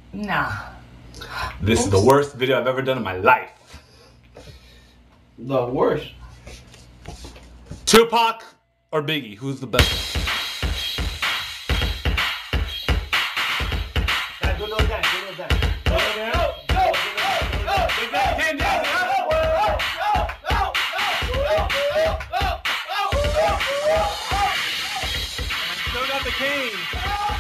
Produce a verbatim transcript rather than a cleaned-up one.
Nah. This is the worst video I've ever done in my life. The worst. Tupac or Biggie? Who's the best? Go, go, down, go, down. Go, go, go, go, Big Daddy came down. Still got the cane.